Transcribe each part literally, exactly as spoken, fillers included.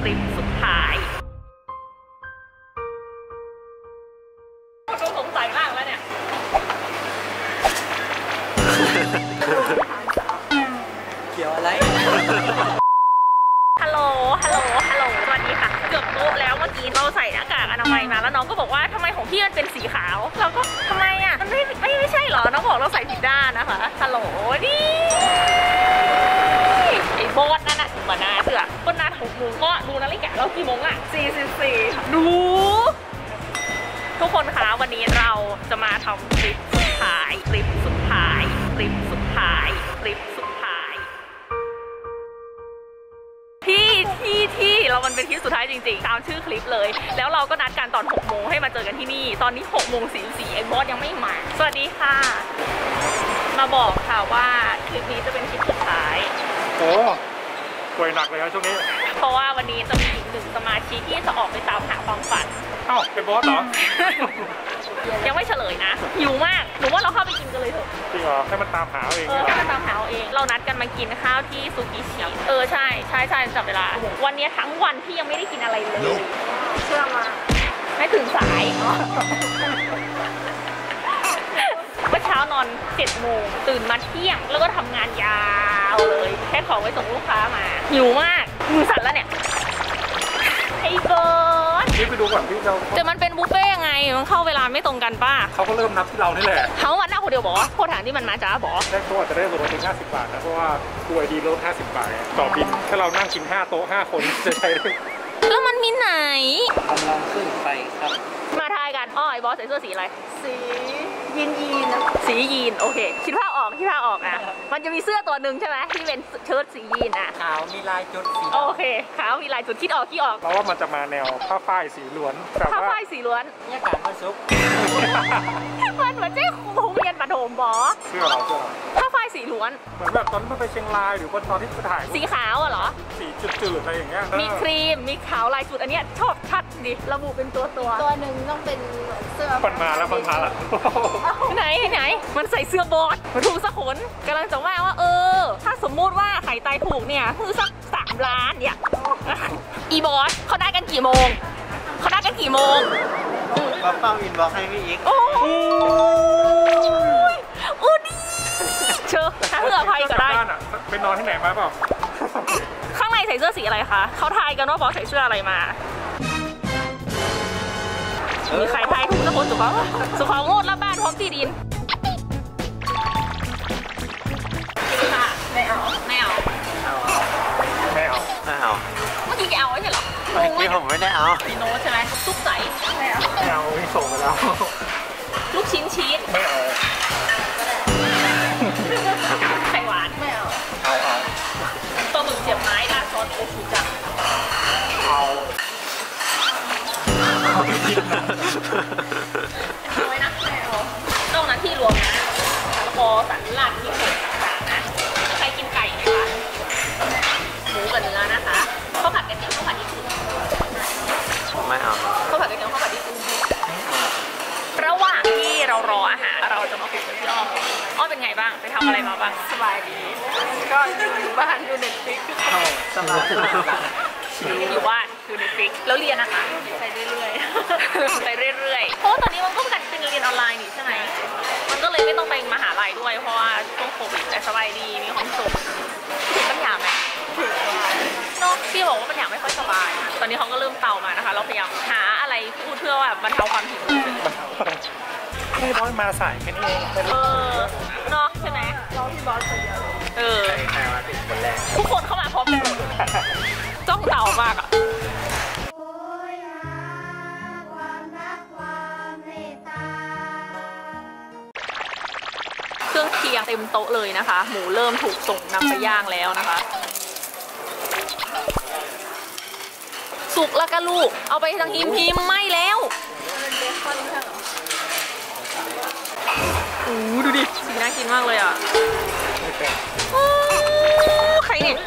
คลิปสุดท้ายดูสงสัยมากแล้วเนี่ยเกี่ยวอะไรฮัลโหลฮัลโหลฮัลโหลสวัสดีค่ะเกือบโต๊ะแล้วเมื่อกี้เราใส่หน้ากากอนามัยมาแล้วน้องก็บอกว่าทำไมของพี่มันเป็นสีขาวเราก็ทำไมอ่ะมันไม่ไม่ไม่ใช่เหรอน้องบอกเราใส่ผิดด้านนะคะฮัลโหลนี่ไอ้โบสนั่นน่ะเหมือนนาเสือคนนาหกโมงก็ดูนาฬิกาเรากี่โมงอ่ะสี่สิบสี่ดูทุกคนคะวันนี้เราจะมาทำคลิปสุดท้ายคลิปสุดท้ายคลิปสุดท้ายคลิปสุดท้ายที่ที่ที่เรามันเป็นคลิปสุดท้ายจริงๆตามชื่อคลิปเลยแล้วเราก็นัดกันตอนหกโมงให้มาเจอกันที่นี่ตอนนี้หกโมงสี่สิบสี่ไอ้บอสยังไม่มาสวัสดีค่ะมาบอกค่ะว่าคลิปนี้จะเป็นคลิปสุดท้ายโอ้ป่วยหนักเลยครับช่วงนี้เพราะว่าวันนี้จะมีอีกหนึ่งสมาชิกที่จะออกไปตามหาความฝันเอ้าเป็นบอสเหรอยังไม่เฉลยนะหิวมากหนูว่าเราเข้าไปกินกันเลยเถอะจริงเหรอให้มันตามหาเองเออให้มันตามหาเองเรานัดกันมากินข้าวที่ซูกิชิเออใช่ใช่ใช่จับเวลาวันนี้ทั้งวันที่ยังไม่ได้กินอะไรเลยเชื่อมาไม่ถึงสายเมื่อเช้านอนเจ็ดโมงตื่นมาเที่ยงแล้วก็ทำงานยาวเลยแค่ขอไว้ส่งลูกค้ามาหิวมากมือสั่นแล้วเนี่ยไอ้เบิร์ดนี่ไปดูก่อนพี่เราแต่มันเป็นบุฟเฟ่ยังไงมันเข้าเวลาไม่ตรงกันป้าเขาก็เริ่มนับที่เรานี่แหละเขาวันหน้าคนเดียวบอกว่าโคตรทางที่มันมาจ้าบอกได้โต๊ะจะได้ลดไปห้าสิบบาทนะเพราะว่าตัวไอดีลดห้าสิบบาทต่อบินถ้าเรานั่งกินห้าโต๊ะห้าคนจะใช้ได้แล้วมันมีไหนกำลังขึ้นไปครับมาทายกันอ้อไอ้บอสใส่เสื้อสีอะไรสียีนยีนสียีนโอเคคิดภาพออกคิดภาพออกอ่ะมันจะมีเสื้อตัวหนึ่งใช่ไหมที่เป็นเชิ้ตสียีนอ่ะขาวมีลายจุดสีโอเคขาวมีลายจุดคิดออกคิดออกเราว่ามันจะมาแนวผ้าฝ้ายสีล้วนผ้าฝ้ายสีล้วนเนี่ยการมาซุปมันเหมือนเจ้โรงเรียนประถมบอเสื้อเราเสื้อเราผ้าฝ้ายสีล้วนเหมือนแบบตอนที่ไปเชียงรายหรือตอนที่ไปถ่ายสีขาวเหรอสีจืดๆอะไรอย่างเงี้ยมีครีมมีขาวลายจุดอันเนี้ยชอบชัดดิระบุเป็นตัวตัวตัวหนึ่งต้องเป็นเสื้อปันมาแล้วปันมาแล้วไหนไหนมันใส่เสื้อบอสมาถูกสักคนกำลังจะว่าว่าเออถ้าสมมุติว่าไข่ตายถูกเนี่ยคือสักสามล้านเนี่ยอีบอสเขาได้กันกี่โมงเขาได้กันกี่โมงป้าเป้าอินบอกให้พี่อีกโอ้ยโอ้ดีเชื่อถ้าเผื่อใครก็ได้ไปนอนที่ไหนมาเปล่าข้างในใส่เสื้อสีอะไรคะเขาทายกันว่าบอสใส่เสื้ออะไรมามีใครทายถูกสักคนสุขภาพสุขภาพโง่รับบ้านพร้อมที่ดินค่ะไม่เอาไม่เอาไม่เอาไม่เอาเมื่อกี้แกเอาใช่เหรอเมื่อกี้ผมไม่ได้เอามีโน้ตใช่ไหมซุปใสไม่เอาไม่เอาไม่ส่งไปแล้วลูกชิ้นชีสไม่เอาไข่หวานไม่เอาเอาเอาปลาหมึกเสียบไม้ราดซอสโอชูจังเอาเอาไว้นะไม่เอานอกนั้นที่รวมนะพอสันหลักที่เป็ดต่างๆนะใครกินไก่ไหมคะหมูกับเนื้อนะคะข้าวผัดกระเทียมข้าวผัดญี่ปุ่นไม่เอาข้าวผัดกระเทียมข้าวผัดญี่ปุ่นระหว่างที่เรารออาหารเราจะมาคุยกับพี่อ้อมอ้อมเป็นไงบ้างไปทำอะไรมาบ้างสบายดีก็อยู่บ้านดูเน็ตฟลิกซ์สบายอยู่บ้านดูเน็ตฟลิกซ์แล้วเรียนนะคะไปเรื่อยๆไปเรื่อยๆเพราะตอนนี้มันก็เป็นเรียนออนไลน์นี่ใช่ไหมมันก็เลยไม่ต้องไปมหาลัยด้วยเพราะว่าช่วงโควิดแต่สบายดีมีความสุขถึงปัญญาไหมน้องพี่บอกว่าปัญญาไม่ค่อยสบายตอนนี้เขาก็เริ่มเตามานะคะเราพยายามหาอะไรพูดเพื่อว่าบรรเทาความหิวไม่บอสมาสายแค่นี้เองเออเนาะใช่ไหมเราพี่บอสคนเดียวเออใครมาถึงคนแรกทุกคนเข้ามาพร้อมกันจ้องเตามากอ่ะเครื่องเคียงเต็มโต๊ะเลยนะคะหมูเริ่มถูกส่งนำไปย่างแล้วนะคะสุกแล้วก็ลูกเอาไปทางหิมหิมไหม้แล้วโอ้ดูดิสีน่ากินมากเลยอ่ะใครเนี่ย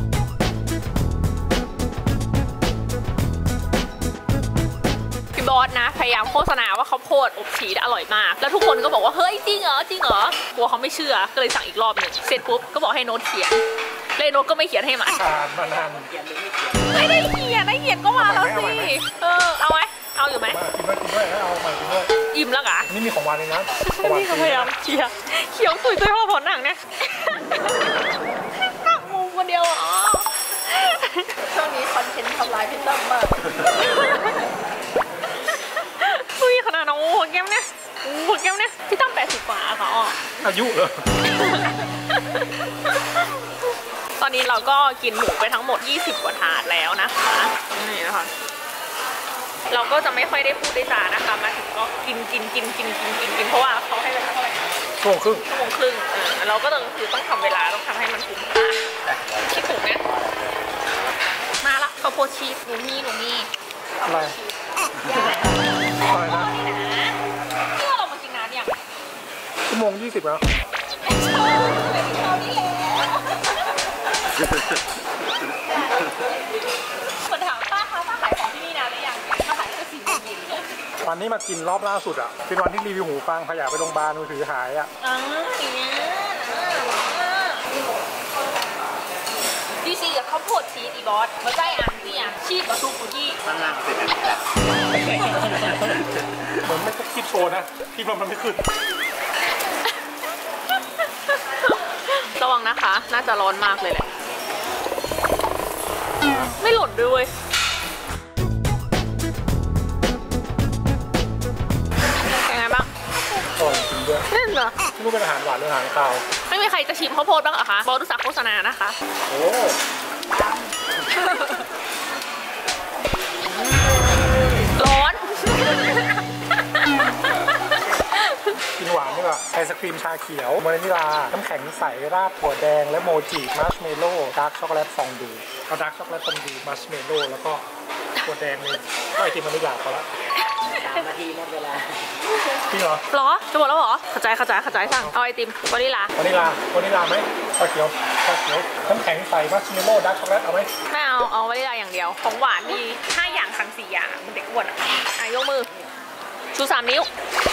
พี่บอสนะพยายามโฆษณาว่าข้าวโพดอบชีสอร่อยมากแล้วทุกคนก็บอกว่าเฮ้ยจริงเหรอจริงเหรอกลัวเขาไม่เชื่อก็เลยสั่งอีกรอบหนึ่งเสร็จปุ๊บก็บอกให้โน้ตเขียนเลยโน้ตก็ไม่เขียนให้มาอ่านมานานเขียนหรือไม่เขียนไม่ได้เขียนได้เขียนก็มาแล้วสิเออเอาไหมเอาอยู่ไหมมากินด้วยกินด้วยให้เอาใหม่กินด้วยอิ่มแล้วกะนี่มีของหวานเลยนะนี่ก็พยายามเชียร์เขียวตุยตุยพ่อผลหนังเนี่ยตักมุมคนเดียวอ๋อช่วงนี้คอนเทนต์ทำลายพี่ตั้มมากตุยขนาดน้องหัวแก้มเนี่ยหัวแก้มเนี่ยพี่ตั้มแปดสิบกว่าค่ะอ๋ออายุเหรอตอนนี้เราก็กินหมูไปทั้งหมดยี่สิบกว่าถาดแล้วนะคะนี่นะคะเราก็จะไม่ค่อยได้พูดได้จานะคะมาถึงก็กินกินกินกินกินกินกินเพราะว่าเขาให้เวลาเท่าไหร่ชั่วโมงครึ่งชั่วโมงครึ่งเออเราก็ต้องคือต้องทำเวลาต้องทำให้มันคุ้มค่าคิดถูกนะมาละข้าวโพดชีสหนูมีหนูมีอะไรอะไรนะนี่นะที่ว่าเรามากินนานอย่างชั่วโมงยี่สิบแล้วชอบเลยชอบนี่แหละคนถามป้าคะป้าขายของที่นี่นานหรือยังป้าขายแค่สี่โมงเย็นวันนี้มากินรอบล่าสุดอ่ะเป็นวันที่รีวิวหูฟังขยะไปโรงพยาบาลมือถือหายอ่ะอ่าอย่างเงี้ยดีซีกับข้าวโพดชีสอีบอสมาใกล้อ่านที่อ่ะชีสกับซุปกุกี้ข้างล่างเป็นอันนี้แหละเหมือนไม่คิดโชว์นะคิดว่ามันไม่ขึ้นระวังนะคะ น่าจะร้อนมากเลยแหละ ไม่หล่นด้วย เป็นไงบ้างอร่อยจริงด้วยเล่นเหรอไม่รู้เป็นอาหารหวานหรืออาหารคาวไม่มีใครจะชิมข้าวโพดบ้างเหรอคะ บอรู้จักโฆษณานะคะโอ้ร้อนกินหวานดีกว่าไอศครีมชาเขียววานิลาน้ำแข็งใสราดถั่วแดงและโมจิมัชเมลโล่ดาร์กช็อกโกแลตฟองดูเอาดาร์กช็อกโกแลตฟองดูมัชเมลโล่แล้วก็ถั่วแดงเลยก็ไอติมวานิลาพอละสามนาทีหมดเวลาจริงเหรอเหรอ จะหมดแล้วเหรอเข้าใจเข้าใจเข้าใจสั่ง เอาไอติมวานิลาวานิลาวานิลาไหมชาเขียวชาเขียวน้ำแข็งใสมัชเมลโล่ดาร์กช็อกโกแลตเอาไหมไม่เอา เอาวานิลาอย่างเดียว ของหวานมีห้าอย่างสั่งสี่อย่างเด็กอ้วนอ่ะอ่ะยกมือ ชูสามนิ้ว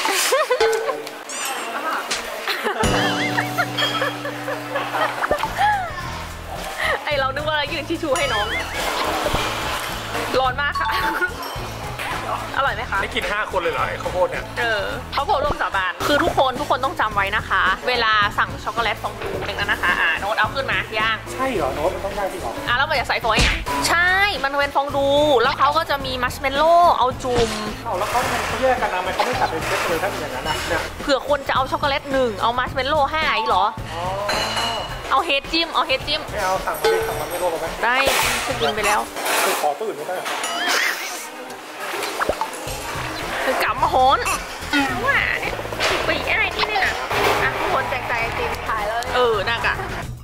ไอเรานึกว่าเรายืนชิชูให้น้อง ร้อนมากค่ะ อร่อยไหมคะไม่กินห้าคนเลยเหรอไอ้ข้าวโพดเนี่ยเออเขาโพดร่วมสาบานคือทุกคนทุกคนต้องจำไว้นะคะ เวลาสั่งช็อกโกแลตฟองดูหนึ่งนะคะ อ่าโน้ตเอาขึ้นมาย่างใช่เหรอโน้ตมันต้องได้จริงเหรออ่ะแล้วมันจะใส่ฟอยล์อ่ะใช่ มันเป็นฟองดู แล้วเขาก็จะมีมัชเมลโล่เอาจุ่มเอาแล้วเขาเขาแยกกันนะมันเขาไม่ตัดเป็นเซตเลยถ้าเป็นอย่างนั้นนะเนี่ยเผื่อคนจะเอาช็อกโกแลตหนึ่งเอามัชเมลโล่ห้าอีกเหรออ๋อเอาเฮดจิ้มเอาเฮดจิ้มไม่เอาสั่งมาดิสั่งมันไม่โลกไหมได้จะกินไปแล้วคือขอตู้อื่นไม่ได้เหรอคือกำมาโหนว่าเนี่ยไปอะไรที่เนี่ยอ่ะทุกคนแจกจ่ายไอติมขายแล้วเออน่ากะ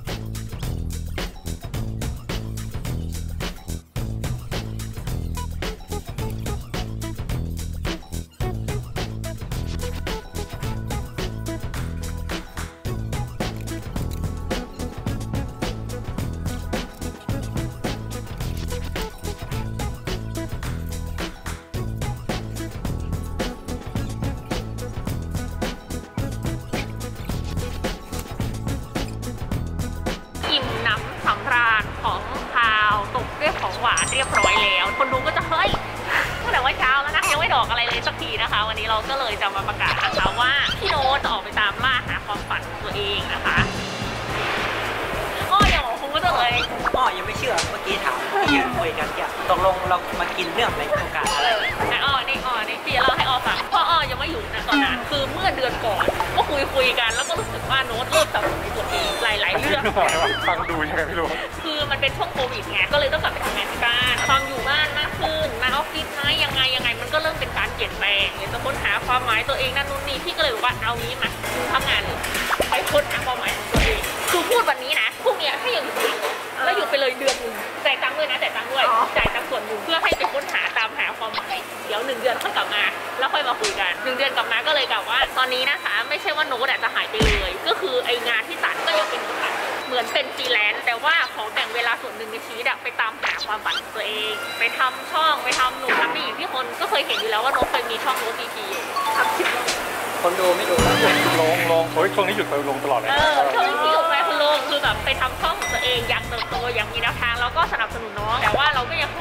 อิ่มน้ำสำราญของคาวตกด้วยของหวานเรียบร้อยแล้ว คนดูก็จะเฮ้ยตั้งแต่ว่าเช้าแล้วนะยังไม่ดอกอะไรเลยสักทีนะคะ วันนี้เราก็เลยจะมาประกาศนะคะว่าพี่โน้ตจะออกไปตามล่าหาความฝันของตัวเองนะคะอ้ออย่างของคุณก็จะเลยอ๋อยังไม่เชื่อเมื่อกี้ถามยืนคุยกันเนี่ยตกลงเรามากินเรื่องในโครงการอะไรแต่อ้อนี่อ้อนี่พี่เล่าให้อ้อฟังเพราะอ้อยังไม่อยู่นะตอนนั้นคือเมื่อเดือนก่อนก็คุยคุยกันแล้วก็รู้สึกว่าโน้ตเริ่มสับสนในตัวเองหลายๆเรื่องไม่บอกเลยว่าฟังดูยังไงไม่รู้คือมันเป็นช่วงโควิดไงก็เลยต้องกลับไปทำงานที่บ้านความอยู่บ้านมากขึ้นมาออฟฟิศนะยังไงยังไงมันก็เริ่มเป็นการเปลี่ยนแปลงเลยจะค้นหาความหมายตัวเองนั่นนู่นนี่พี่ก็เลยบอกว่าเอานี้มาทำงานเลยไปค้นหาความหมายของตัวเองคือพูดวันนี้นะพรุ่งนี้ให้ยังอยู่แล้วอยู่ไปเลยเดือนนึงจ่ายตังค์ด้วยนะจ่ายตังค์ด้วยจ่ายตังค์ส่วนหนึ่งเพื่อให้ไปค้นหาตามหาความหมายเดี๋ยวหนึ่งเดือนค่อยกลับมาแล้วค่อยมาคุยกันหนึ่งเดือนกลับมาก็เลยกล่าวว่าตอนนี้นะคะไม่ใช่ว่าโน้ตจะหายไปเลยก็คือไองานที่ตัดก็ยังเป็นโน้ตตัดเหมือนเป็นฟรีแลนซ์แต่ว่าขอแบ่งเวลาส่วนหนึ่งในชีวิตไปตามหาความฝันของตัวเองไปทำช่องไปทำหนูทำนี่อย่างที่คนก็เคยเห็นอยู่แล้วว่าโน้ตเคยมีช่องโน้ตทีทีทำคลิปคนดูไม่ดูแล้วลงลงโอ้ยช่วงนี้หยุดไปลงตลอดเลยเออช่วงที่อยู่ไปคุณลุงคือแบบไปทำช่องของตัวเองอยากเติบโตอยากมีแนวทางแล้วก็สนับสนุนน้องแต่ว่าเราก็ยัง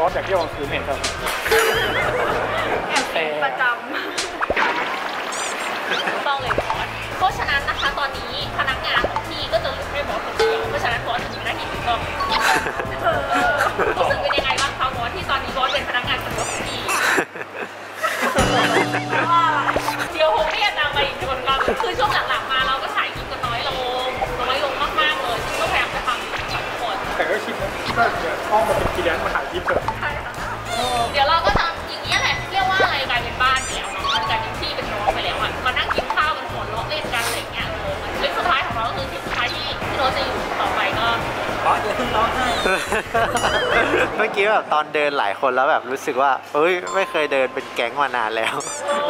สอยากเที่ยวกลางคืนเห็นครับประจต้องเลยบอสเพราะฉะนั้นนะคะตอนนี้พนักงานของพี่ก็จะเหลือแค่บอสคนเดียวเพราะฉะนั้นบอสจะมีหน้าที่ถูกต้องรู้สึกเป็นยังไงบ้างคะบอสที่ตอนนี้บอสเป็นพนักงานคนเดียวของพี่เดี๋ยวผมเรียกนางมาอีกคนก่อนคือช่วงหลังๆมาเราก็ถ่ายคลิปกันน้อยลงน้อยลงมากๆเลยก็พยายามจะทำกับทุกคนแต่ก็คิดนะก็เดี๋ยวห้องมันเป็นกีแดนมาถ่ายคลิปเถอะเดี๋ยวเราก็จะอย่างนี้แหละเรียกว่าอะไรกลายเป็นบ้านไปแล้วเนาะมันกลายเป็นที่เป็นน้องไปแล้วอ่ะมานั่งกินข้าวกันหัวเราะเล่นกันอะไรอย่างเงี้ยคลิปสุดท้ายของเราก็คือคลิปสุดท้ายที่พี่โรสจะอยู่ต่อไปก็อ๋อเดี๋ยวเพิ่งร้องไห้เมื่อกี้แบบตอนเดินหลายคนแล้วแบบรู้สึกว่าเอ้ยไม่เคยเดินเป็นแก๊งมานานแล้ว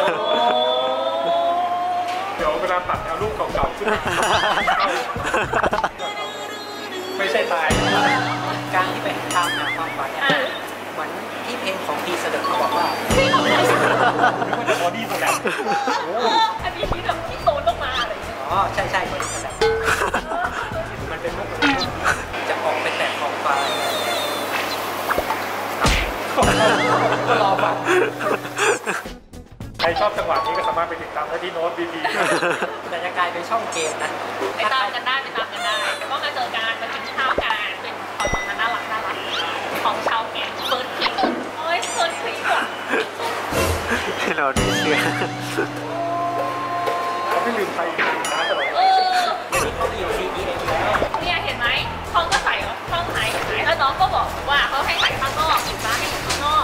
เดี๋ยวเวลาตัดเอารูปเก่าๆขึ้นมาไม่ใช่ตายการที่ไปตามหาความฝันเนี่ยเหมือนที่เพลงของพีเสด็จเขาบอกว่าพี่เขาไม่ได้นึกว่าจะบอดี้สแลมอันนี้ที่แบบที่โตนต้องมาอะไรอย่างเงี้ยอ๋อใช่ใช่บอดี้สแลมมันเป็นมุกจะออกไปแตะขอบฟ้าก็รอฟังใครชอบจังหวะนี้ก็สามารถไปติดตามได้ที่โน้ตบีบีแต่จะกลายเป็นช่องเกมนะไปตามกันได้ไปตามกันได้แล้วก็มาเจอกันมากินข้าวกันเป็นความสัมพันธ์น่ารักน่ารักของชาวแก๊งเฟิร์สคลิกโอ้ยเฟิร์สคลิกอ่ะที่เราดีเชื่อเขาไม่ลืมใครจริงๆนะตลอดเออเดี๋ยวนี้เขาไปอยู่ซีดีเอ็มแล้วเนี่ยเห็นไหมเขาก็ใส่ข้างในเห็นไหมแล้วน้องก็บอกว่าเขาให้ใส่ข้างนอกอยู่บ้านให้อยู่ข้างนอก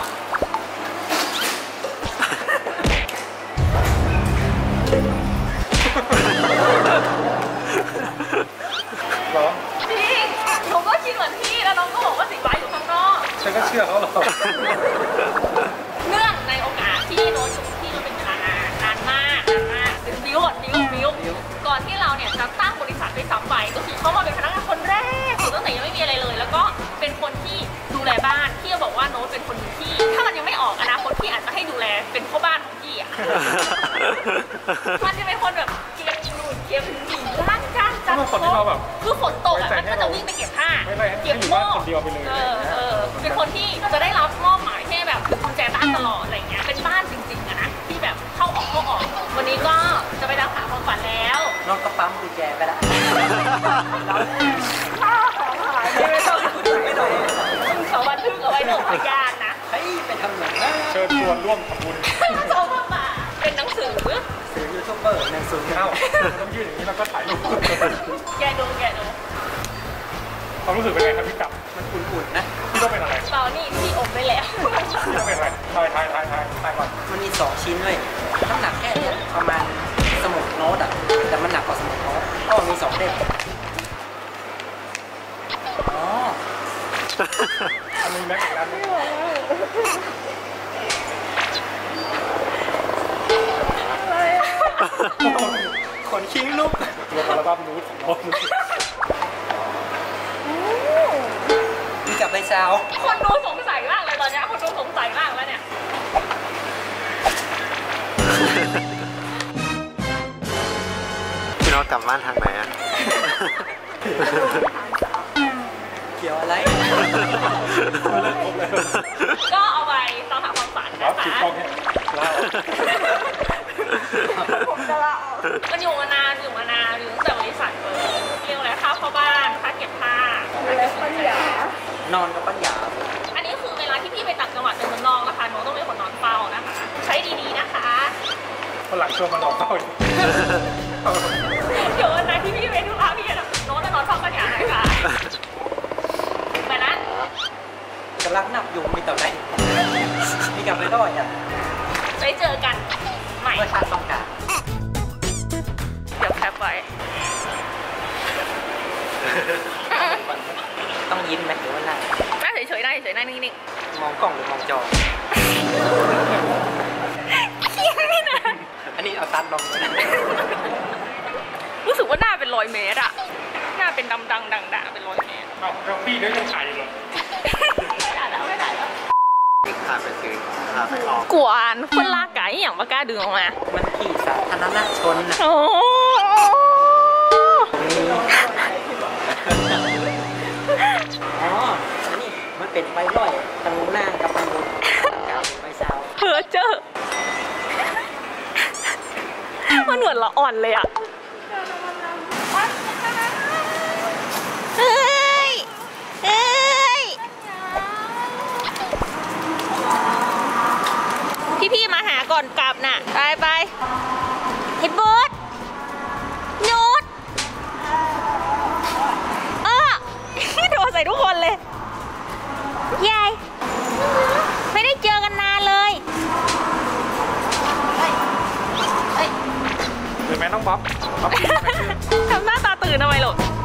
เหรอจริงหนูก็คิดเหมือนพี่แล้วน้องก็บอกว่าสีฟ้าอยู่ข้างนอกฉันก็เชื่อเขาหรอกเนื่องในโอกาสที่โน้ตชุที่เราเป็นเวลานานนานมากนานมากเป็นบิวก่อนบิวบิวก่อนที่เราเนี่ยจะตั้งบริษัทด้วยซ้ำไปก็คือเขามาเป็นพนักงานคนแรกตั้งแต่ยังไม่มีอะไรเลย แล้วก็เป็นคนที่ดูแลบ้านพี่ก็บอกว่าโน้ตเป็นคนที่ถ้ามันยังไม่ออกอนาคตพี่อาจจะให้ดูแลเป็นพ่อบ้านของพี่อ่ะ มันจะเป็นคนแบบเก็บหนูเก็บหนีล้างจานจัดโต๊ะคือฝนตกอ่ะมันก็จะวิ่งไปเก็บผ้าไม่ไม่ให้เก็บอยู่หม้บ้านอคนเดียวไปเลยเออเออเป็นคนที่จะได้รับมอบหมายให้แบบถือกุญแจบ้านตลอดอะไรเงี้ยเป็นบ้านจริงๆอะนะที่แบบเข้าออกเข้าออกวันนี้ก็จะไปตามหาความฝันแล้วน้องก็ปั๊มกุญแจไปแล้วข้าของหายไม่ต้องไม่ต้องเขาบันทึกเอาไว้หนึ่งพยานนะเฮ้ยไปทำหนังนะเชิญชวนร่วมทำบุญเขามาเป็นหนังสือสื่อยูทูบเบอร์หนึ่งศูนย์เอ้าเก้าต้องยื่นอย่างนี้แล้วก็ถ่ายรูปแกดูแกดูความรู้สึกเป็นไงครับพี่กับมันอุ่นๆนะพี่ต้องเป็นอะไรเปล่านี่พี่อมไปแล้วพี่ต้องเป็นอะไรถ่ายถ่ายถ่ายถ่ายถ่ายก่อนมันมีสองชิ้นด้วยน้ำหนักแค่เนี้ยประมาณสมุดโน้ตอ่ะแต่มันหนักกว่าสมุดโน้ตก็มีสองเล่มอ๋ออันนี้แม็กอีกแล้วนึงขนคิ้งลุกรวมอัลบั้มนูตของโน้ตรู้สึกมีกับใบซาวคนดูสงสัยมากเลยตอนเนี้ยคนดูสงสัยมากแล้วเนี่ยพี่น้องกลับบ้านทางไหนอ่ะเกี่ยวอะไรก็เอาไปตามหาความฝันครันะบถือคะกล้องเนี่ยลาผมจะลาออกมันอยู่มานานอยู่มานานอยู่ตั้งแต่บริษัทเลยเรียกอะไรค่าเข้าบ้านค่าเก็บผ้าอะไรปัญญานอนกับปัญญาอันนี้คือเวลาที่พี่ไปต่างจังหวัดเป็นเมืองนอกนะคะหนูต้องเป็นคนนอนเฝ้านะคะ ใช้ดีๆนะคะคนหลังชวนมานอนเฝ้าดิเดี๋ยววันไหนที่พี่ไปทุกครั้งพี่จะโน้ตจะนอนเฝ้ากันอย่างไรคะไปนะกำลังนับยุงมีแต่ไหนมีกับไม่รอดอ่ะไปเจอกันใหม่เมื่อชาติต้องการเดี๋ยวแคปไว้ต้องยิ้มไหมหรือว่าหน้าหน้าเฉยๆหน้าเฉยๆหน้านิ่งมองกล้องหรือมองจอๆเคี้ยนี่นะอันนี้เอาตัดลงเลยนะรู้สึกว่าหน้าเป็นรอยเมตรอะหน้าเป็นดำดังดังด่าเป็นรอยเมตรเอ้าแล้วพี่ก็ยังถ่ายอยู่เหรอไม่ได้แล้วไม่ได้แล้วพาไปซื้อพาไปออกกวนคนลากไก่อย่างปากล้าดึงออกมามันขี่สาธารณชนนะโอ้อ๋ออันนี้มันเป็นใบร้อยตังหน้ากับตังบนกับใบสาวเพอเจอมันเหมือนละอ่อนเลยอ่ะเฮ้ยเฮ้ยพี่ๆมาหาก่อนกลับน่ะไปไปเฮดบูดนูดเออโดนใส่ทุกคนเลยยายไม่ได้เจอกันนานเลยเห็นไหมน้องบ๊อบบ๊อบทำหน้าตาตื่นทำไมลูก